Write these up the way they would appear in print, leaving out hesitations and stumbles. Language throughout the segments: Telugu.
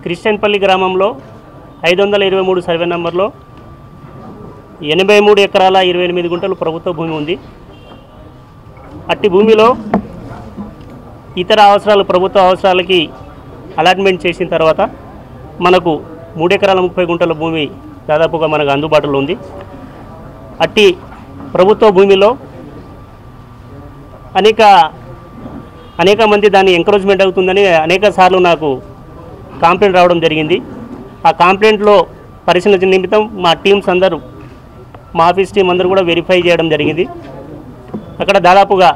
క్రిస్టియన్పల్లి గ్రామంలో 523 సర్వే నంబర్లో 83 ఎకరాల 28 గుంటలు ప్రభుత్వ భూమి ఉంది. అట్టి భూమిలో ఇతర అవసరాలు ప్రభుత్వ అవసరాలకి అలాట్మెంట్ చేసిన తర్వాత మనకు 3 ఎకరాల 30 గుంటల భూమి దాదాపుగా మనకు అందుబాటులో ఉంది. అట్టి ప్రభుత్వ భూమిలో అనేక మంది దాన్ని ఎంకరేజ్మెంట్ అవుతుందని అనేక సార్లు నాకు కంప్లైంట్ రావడం జరిగింది. ఆ కంప్లైంట్లో పరిశీలన నిమిత్తం మా టీమ్స్ అందరూ, మా ఆఫీస్ టీం అందరూ కూడా వెరిఫై చేయడం జరిగింది. అక్కడ దాదాపుగా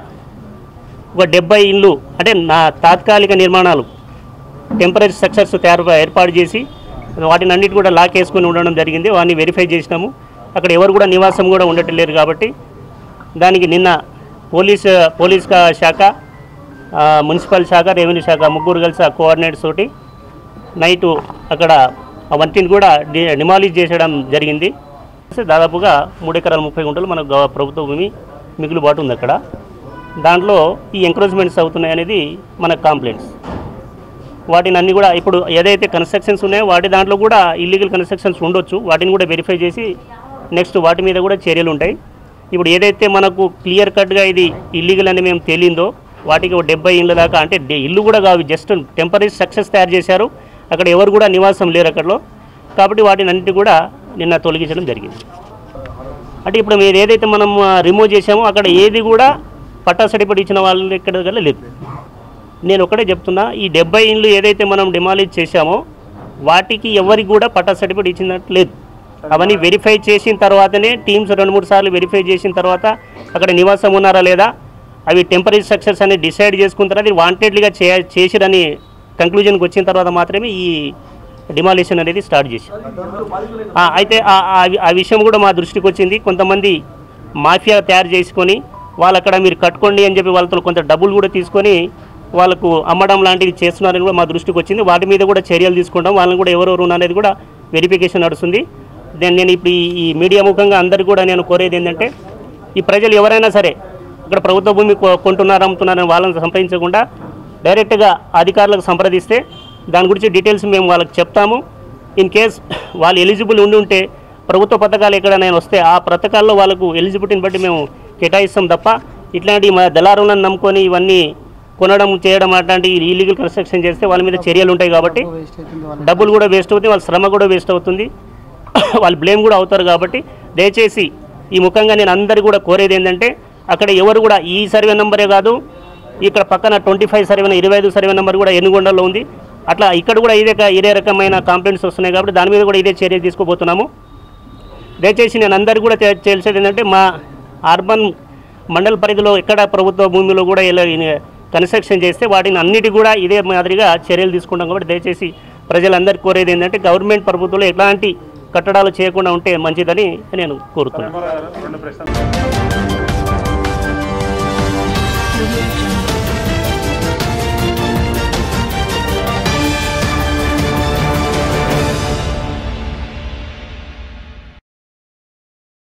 ఒక 70 ఇళ్ళు అంటే నా తాత్కాలిక నిర్మాణాలు టెంపరీ స్ట్రక్చర్స్ ఏర్పాటు చేసి వాటిని అన్నిటి కూడా లాక్ వేసుకొని ఉండడం జరిగింది. వాటిని వెరిఫై చేసినాము. అక్కడ ఎవరు కూడా నివాసం కూడా ఉండటం లేరు. కాబట్టి దానికి నిన్న పోలీస్ శాఖ, మున్సిపల్ శాఖ, రెవెన్యూ శాఖ ముగ్గురు కలిసి కోఆర్డినేట్స్ తోటి నైటు అక్కడ వంటిని కూడా డిమాలిష్ చేసేయడం జరిగింది. దాదాపుగా 3 ఎకరాల 30 గుంటలు మనకు ప్రభుత్వ భూమి మిగులుబాటు ఉంది. అక్కడ దాంట్లో ఈ ఎంక్రోచ్మెంట్స్ అవుతున్నాయి అనేది మన కంప్లైంట్స్. వాటిని అన్ని కూడా ఇప్పుడు ఏదైతే కన్స్ట్రక్షన్స్ ఉన్నాయో వాటి దాంట్లో కూడా ఇల్లీగల్ కన్స్ట్రక్షన్స్ ఉండొచ్చు. వాటిని కూడా వెరిఫై చేసి నెక్స్ట్ వాటి మీద కూడా చర్యలు ఉంటాయి. ఇప్పుడు ఏదైతే మనకు క్లియర్ కట్గా ఇది ఇల్లీగల్ అని మేము తేలిందో వాటికి 70 ఇళ్ళ దాకా, అంటే ఇల్లు కూడా కావు, జస్ట్ టెంపరీ స్ట్రక్చర్స్ తయారు చేశారు. అక్కడ ఎవరు కూడా నివాసం లేరు అక్కడలో. కాబట్టి వాటిని అన్నిటి కూడా నిన్న తొలగించడం జరిగింది. అంటే ఇప్పుడు మీరు ఏదైతే మనం రిమూవ్ చేసామో అక్కడ ఏది కూడా పట్టా సర్టిఫికేట్ ఇచ్చిన వాళ్ళు ఎక్కడ లేదు. నేను ఒకటే చెప్తున్నా, ఈ 70 ఇళ్ళు ఏదైతే మనం డిమాలిష్ చేశామో వాటికి ఎవరికి కూడా పట్టా సర్టిఫికేట్ ఇచ్చినట్టు లేదు. అవన్నీ వెరిఫై చేసిన తర్వాతనే టీమ్స్ 2-3 సార్లు వెరిఫై చేసిన తర్వాత అక్కడ నివాసం ఉన్నారా లేదా, అవి టెంపరీ స్ట్రక్చర్స్ అని డిసైడ్ చేసుకున్న తర్వాత ఇది వాంటెడ్లీగా చేసిరని కంక్లూజన్కి వచ్చిన తర్వాత మాత్రమే ఈ డిమాలిషన్ అనేది స్టార్ట్ చేశారు. అయితే ఆ విషయం కూడా మా దృష్టికి వచ్చింది. కొంతమంది మాఫియా తయారు చేసుకొని వాళ్ళు అక్కడ మీరు కట్టుకోండి అని చెప్పి వాళ్ళతో కొంత డబ్బులు కూడా తీసుకొని వాళ్ళకు అమ్మడం లాంటివి చేస్తున్నారని కూడా మా దృష్టికి వచ్చింది. వాటి మీద కూడా చర్యలు తీసుకుంటాం. వాళ్ళని కూడా ఎవరెవరు ఉన్నారనేది కూడా వెరిఫికేషన్ నడుస్తుంది. నేను ఇప్పుడు ఈ మీడియా ముఖంగా అందరికీ కూడా నేను కోరేది ఏంటంటే, ఈ ప్రజలు ఎవరైనా సరే ఇక్కడ ప్రభుత్వ భూమి కొంటున్నారు, అమ్ముతున్నారని వాళ్ళని సంప్రదించకుండా డైరెక్ట్గా అధికారులకు సంప్రదిస్తే దాని గురించి డీటెయిల్స్ మేము వాళ్ళకి చెప్తాము. ఇన్ కేస్ వాళ్ళు ఎలిజిబుల్ ఉంటే ప్రభుత్వ పథకాలు ఎక్కడైనా వస్తే ఆ పథకాల్లో వాళ్ళకు ఎలిజిబిలిటీని బట్టి మేము కేటాయిస్తాం తప్ప ఇట్లాంటి మా దళారులను నమ్ముకొని ఇవన్నీ కొనడం చేయడం అట్లాంటి ఇల్లీగల్ కన్స్ట్రక్షన్ చేస్తే వాళ్ళ మీద చర్యలు ఉంటాయి. కాబట్టి డబ్బులు కూడా వేస్ట్ అవుతుంది, వాళ్ళ శ్రమ కూడా వేస్ట్ అవుతుంది, వాళ్ళు బ్లేమ్ కూడా అవుతారు. కాబట్టి దయచేసి ఈ ముఖంగా నేను అందరికీ కూడా కోరేది ఏంటంటే, అక్కడ ఎవరు కూడా ఈ సర్వే నెంబరే కాదు, ఇక్కడ పక్కన 25 సర్వే 25 సర్వే నెంబర్ కూడా ఎన్నుగొండలో ఉంది. అట్లా ఇక్కడ కూడా ఇదే రకమైన కంప్లైంట్స్ వస్తున్నాయి. కాబట్టి దాని మీద కూడా ఇదే చర్య తీసుకోబోతున్నాము. దయచేసి నేను అందరికీ కూడా తెలిసేది ఏంటంటే, మా అర్బన్ మండల పరిధిలో ఎక్కడ ప్రభుత్వ భూమిలో కూడా ఇలా కన్స్ట్రక్షన్ చేస్తే వాటిని అన్నిటి కూడా ఇదే మాదిరిగా చర్యలు తీసుకుంటాం. కాబట్టి దయచేసి ప్రజలందరికీ కోరేది ఏంటంటే, గవర్నమెంట్ ప్రభుత్వంలో ఎలాంటి కట్టడాలు చేయకుండా ఉంటే మంచిదని నేను కోరుతున్నాను.